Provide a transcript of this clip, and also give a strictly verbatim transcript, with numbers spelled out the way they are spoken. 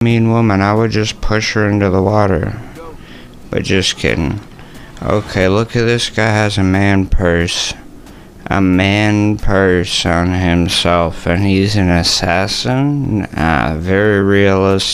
mean woman, I would just push her into the water. But just kidding. Okay, look at this guy has a man purse. A man purse on himself, and he's an assassin? Ah, very realistic.